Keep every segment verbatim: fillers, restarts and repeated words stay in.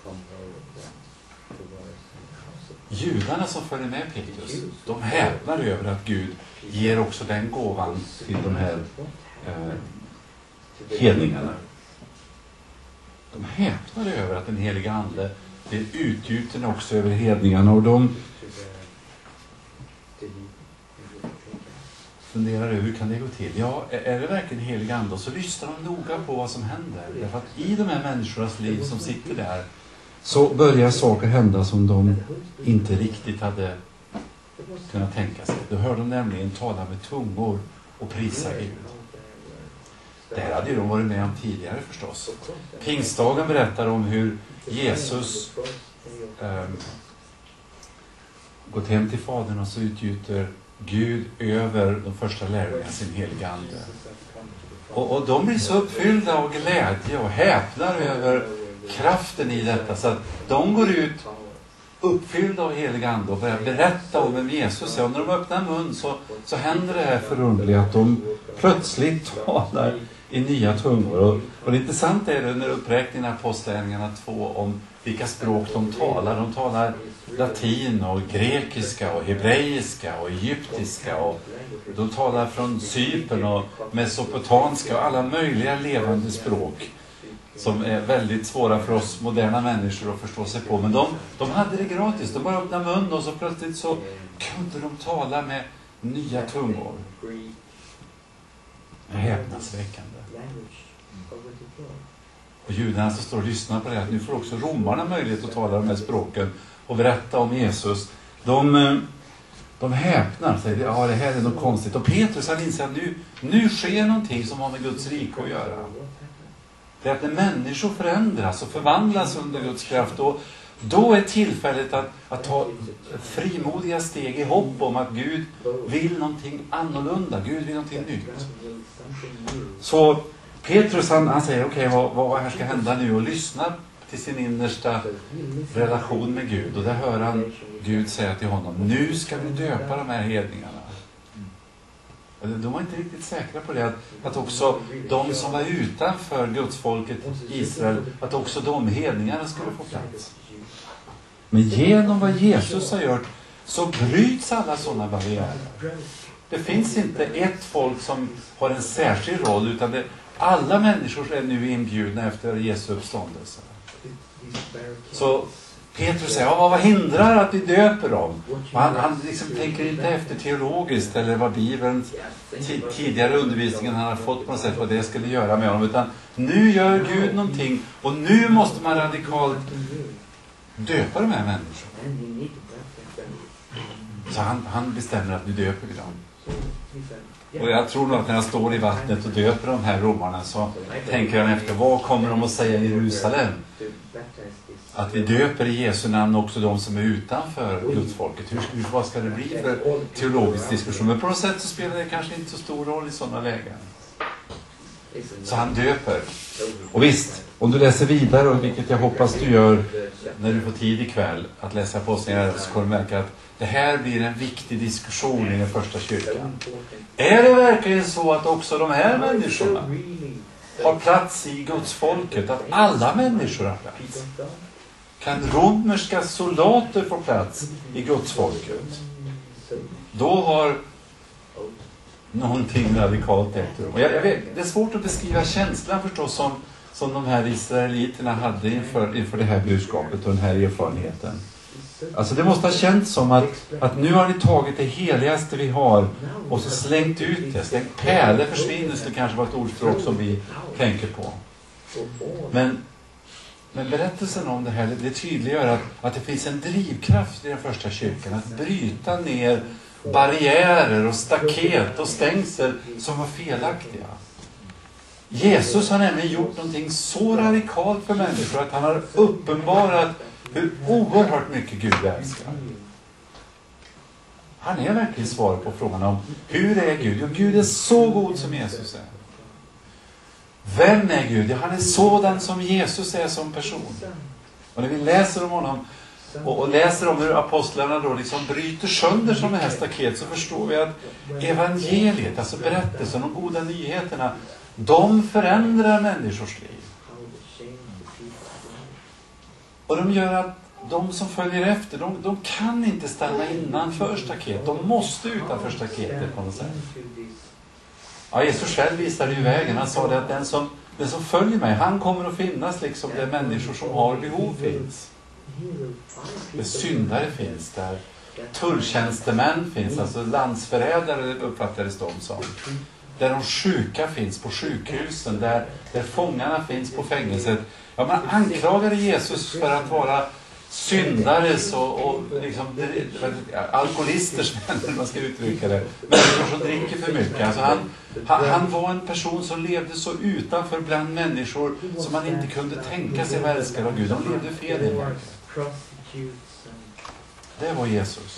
Judarna som följer med Petrus, de häpnar över att Gud ger också den gåvan till de här eh, hedningarna. De häpnar över att den heliga ande blir utgjuten också över hedningarna, och de funderar över hur kan det gå till. Ja, är det verkligen helig ande? Och så lyssnar de noga på vad som händer. Därför att i de här människornas liv som sitter där så börjar saker hända som de inte riktigt hade kunnat tänka sig. Då hör de nämligen tala med tungor och prisa Gud. Det här hade ju de varit med om tidigare förstås. Pingstdagen berättar om hur Jesus eh, gått hem till Fadern och så utgjuter Gud över de första lärjungarna sin heliga ande. Och, och de blir så uppfyllda av glädje och häpnar över kraften i detta, så att de går ut uppfyllda av heliga ande och börjar berätta om vem Jesus är. Och när de öppnar mun så, så händer det här förunderliga att de plötsligt talar i nya tungor. Och, och det intressanta är det när uppräkningen av apostlagärningarna två om vilka språk de talar. De talar latin och grekiska och hebreiska och egyptiska, och de talar från Cypern och mesopotanska och alla möjliga levande språk som är väldigt svåra för oss moderna människor att förstå sig på. Men de, de hade det gratis. De bara öppnade mun och så plötsligt så kunde de tala med nya tungor. Häpnadsväckande. Och judarna som står och lyssnar på det, att nu får också romarna möjlighet att tala de här språken och berätta om Jesus. De, de häpnar och säger, ja, det här är något konstigt. Och Petrus han inser att nu, nu sker någonting som har med Guds rike att göra. Det är att när människor förändras och förvandlas under Guds kraft, då, då är tillfället att, att ta frimodiga steg i hopp om att Gud vill någonting annorlunda. Gud vill någonting nytt. Så Petrus han, han säger, okej, okay, vad, vad här ska hända nu? Och lyssnar till sin innersta relation med Gud. Och där hör han Gud säga till honom, nu ska vi döpa de här hedningarna. De var inte riktigt säkra på det, att, att också de som var utanför Gudsfolket Israel, att också de hedningarna skulle få plats. Men genom vad Jesus har gjort så bryts alla sådana barriärer. Det finns inte ett folk som har en särskild roll, utan det, alla människor är nu inbjudna efter Jesu uppståndelse. Så Petrus säger, ja, vad hindrar att vi döper dem? Han, han liksom tänker inte efter teologiskt eller vad Bibeln t- tidigare undervisningen han har fått på något sätt vad det skulle göra med honom, utan nu gör Gud någonting och nu måste man radikalt döpa de här människorna. Så han, han bestämmer att nu döper vi dem. Och jag tror nog att när jag står i vattnet och döper de här romarna så tänker han efter, vad kommer de att säga i Jerusalem? Att vi döper i Jesu namn också de som är utanför Gudsfolket. Hur, hur, vad ska det bli för teologisk diskussion? Men på något sätt så spelar det kanske inte så stor roll i sådana lägen. Så han döper. Och visst, om du läser vidare, vilket jag hoppas du gör när du får tid ikväll att läsa Apostlagärningarna, så kommer du märka att det här blir en viktig diskussion i den första kyrkan. Är det verkligen så att också de här människorna har plats i Gudsfolket? Att alla människor har plats? Kan romerska soldater få plats i Gudsfolket? Då har någonting radikalt efter dem. Och jag, jag vet, det är svårt att beskriva känslan förstås som, som de här israeliterna hade inför, inför det här budskapet och den här erfarenheten. Alltså det måste ha känts som att, att nu har ni tagit det heligaste vi har och så slängt ut det. Slängt pärle försvinnes, det kanske var ett ordspråk som vi tänker på. Men, men berättelsen om det här, det, det tydliggör att, att det finns en drivkraft i den första kyrkan att bryta ner barriärer och staket och stängsel som var felaktiga. Jesus har nämligen gjort någonting så radikalt för människor att han har uppenbarat hur oerhört mycket Gud älskar. Han är verkligen svar på frågan om hur är Gud? Jo, Gud är så god som Jesus är. Vem är Gud? Ja, han är sådan som Jesus är som person. Och när vi läser om honom och, och läser om hur apostlarna då liksom bryter sönder som det här staket, så förstår vi att evangeliet, alltså berättelsen om goda nyheterna, de förändrar människors liv. Och de gör att de som följer efter, de, de kan inte stanna innanför staket. De måste utanför staketet på något sätt. Ja, Jesus själv visade ju vägen. Han sa det att den som, den som följer mig, han kommer att finnas liksom där människor som har behov finns. Där syndare finns, där tulltjänstemän finns, alltså landsförrädare uppfattades de som. Där de sjuka finns på sjukhusen, där, där fångarna finns på fängelset. Ja, man anklagade Jesus för att vara syndares och, och liksom, alkoholisters vänner, man ska uttrycka det. Människor som dricker för mycket. Alltså han, han, han var en person som levde så utanför bland människor som man inte kunde tänka sig vara älskad av Gud. De levde fel i det. Det var Jesus.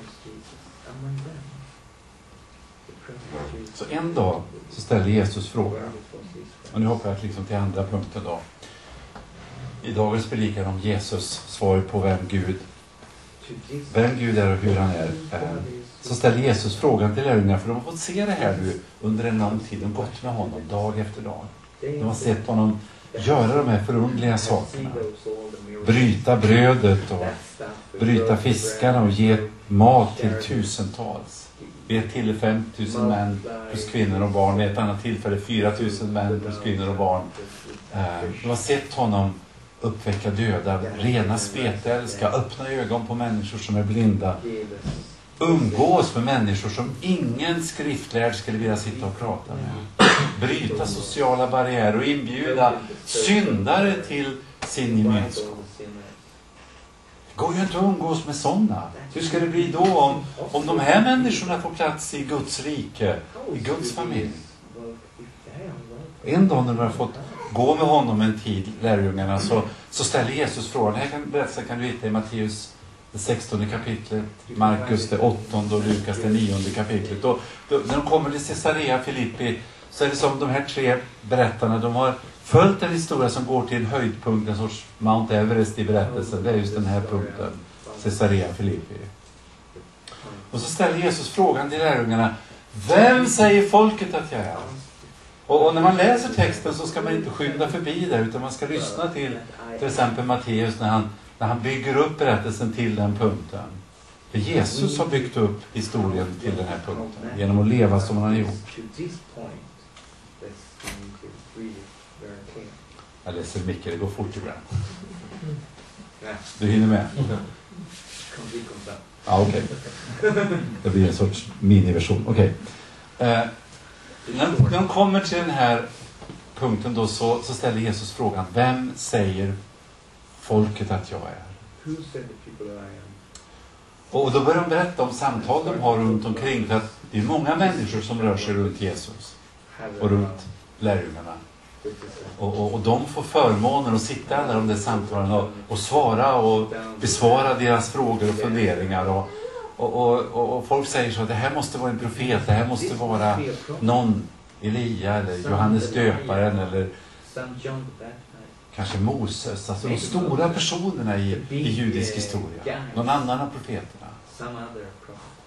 Så en dag så ställde Jesus frågan. Och nu hoppar jag liksom till andra punkten då. I dagens predikan om Jesus svar på vem Gud vem Gud är och hur han är. Så ställde Jesus frågan till lärjungarna, för de har fått se det här nu under en lång tid. De har gått med honom dag efter dag. De har sett honom göra de här förundliga sakerna. Bryta brödet och bryta fiskarna och ge mat till tusentals. Vid ett till fem tusen män plus kvinnor och barn. Vid ett annat tillfälle fyra tusen män plus kvinnor och barn. De har sett honom uppväcka döda, rena spetälska, öppna ögon på människor som är blinda. Umgås med människor som ingen skriftlärd skulle vilja sitta och prata med. Bryta sociala barriärer och inbjuda syndare till sin gemenskap. Det går ju inte att umgås med sådana. Hur ska det bli då om, om de här människorna får plats i Guds rike, i Guds familj? En dag när de har fått gå med honom en tid, lärjungarna, så, så ställer Jesus frågan. Här kan, berättelsen kan du hitta i Matteus det sextonde kapitlet, Markus det åttonde och Lukas det nionde kapitlet. Och då, när de kommer till Caesarea Filippi så är det som de här tre berättarna, de har följt en historia som går till en höjdpunkt, en sorts Mount Everest i berättelsen. Det är just den här punkten, Caesarea Filippi. Och så ställer Jesus frågan till lärjungarna: vem säger folket att jag är? Och, och när man läser texten så ska man inte skynda förbi där, utan man ska lyssna till till exempel Matteus när han, när han bygger upp berättelsen till den punkten. För Jesus har byggt upp historien till den här punkten genom att leva som han har gjort. Jag läser mycket, det går fort ibland. Du hinner med? Ja, okej. Okay. Det blir en sorts miniversion. Okej. Okay. Eh, när, när de kommer till den här punkten då så, så ställer Jesus frågan: vem säger folket att jag är? Och då börjar de berätta om samtal de har runt omkring. För att det är många människor som rör sig runt Jesus och runt lärjungarna. Och, och, och de får förmånen att sitta alla de där samtalen och, och svara och besvara deras frågor och funderingar. Och, och, och, och, och folk säger så att det här måste vara en profet, det här måste vara någon Elia eller Johannes döparen eller kanske Moses. Alltså de stora personerna i, i judisk historia. Någon annan av profeterna.